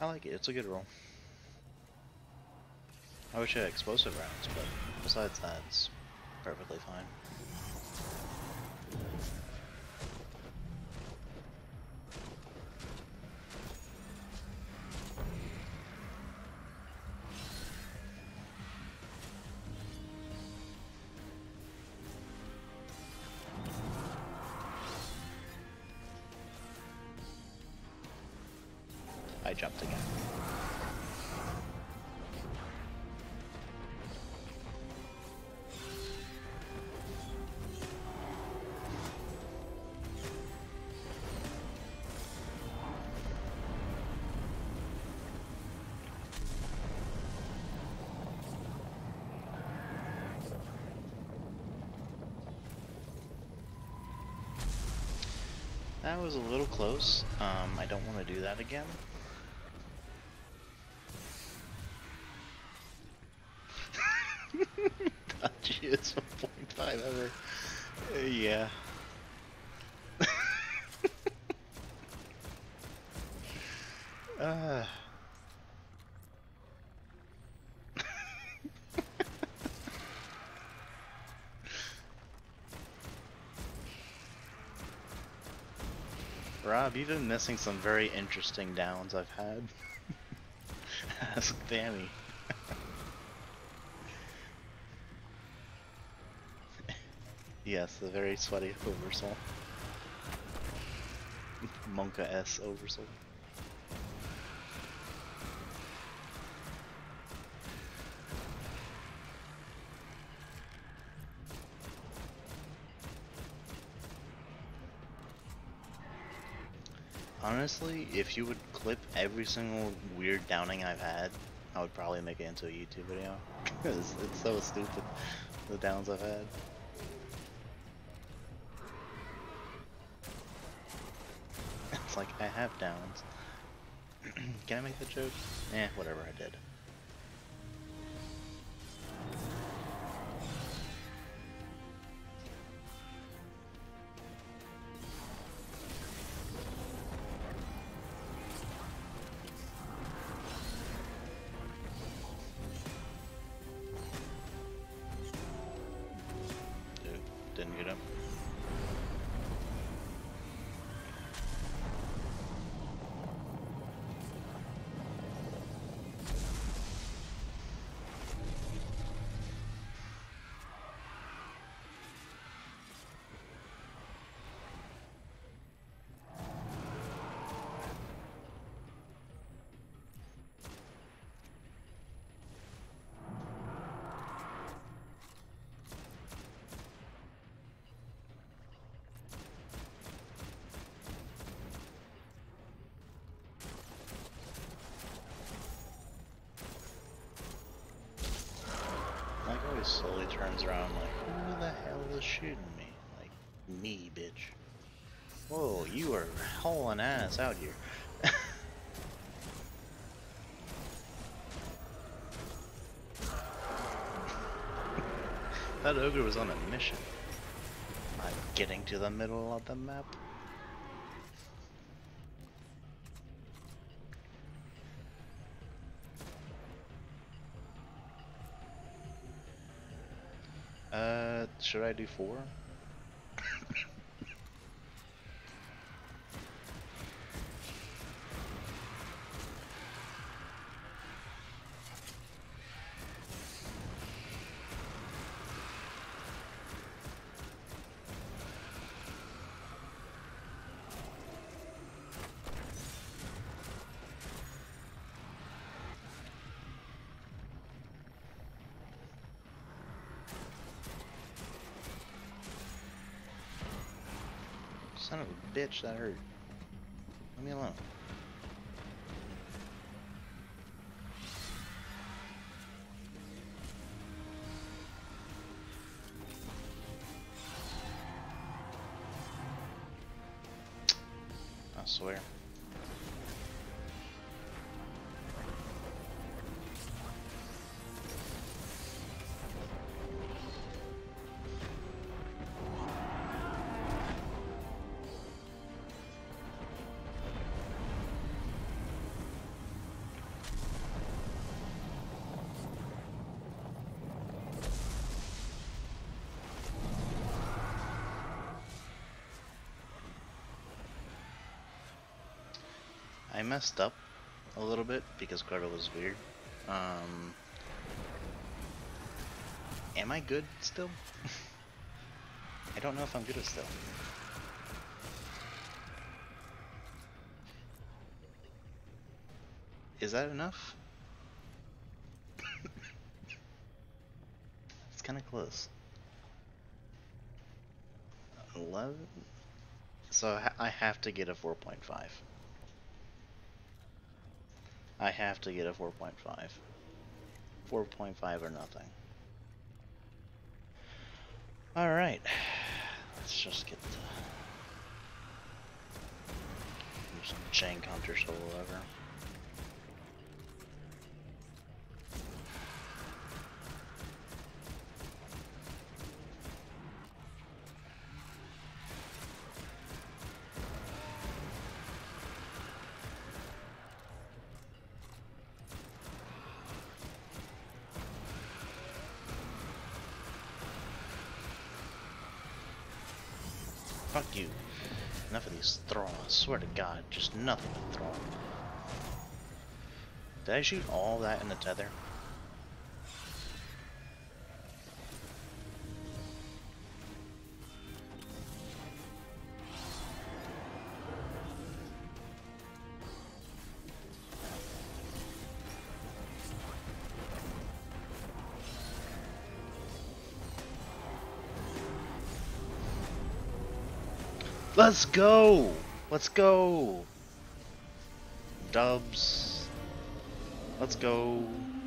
I like it. It's a good roll. I wish I had explosive rounds, but besides that, it's perfectly fine. I jumped again. That was a little close. I don't want to do that again. Dodgiest 1.5 ever. Yeah. uh. Rob, you've been missing some very interesting downs I've had. Ask Danny. Yes, the very sweaty oversoul. Monka S oversoul. Honestly, if you would clip every single weird downing I've had, I would probably make it into a YouTube video. Because it's so stupid, the downs I've had. It's like, I have downs. Can I make that joke? Eh, whatever, I did. Didn't get him. Always slowly turns around like, who the hell is shooting me? Like, me, bitch. Whoa, you are hauling ass out here. That ogre was on a mission. I'm getting to the middle of the map. Should I do 4? Son of a bitch, that hurt. Leave me alone. I swear. I messed up a little bit because Crota was weird. Am I good still? I don't know if I'm good at still. Is that enough? It's kind of close. 11? So I have to get a 4.5. I have to get a 4.5. 4.5 or nothing. Alright. Let's just get some jank hunters or whatever. Fuck you. Enough of these throw. I swear to God, just nothing but throw. Did I shoot all that in the tether? Let's go! Let's go! Dubs. Let's go.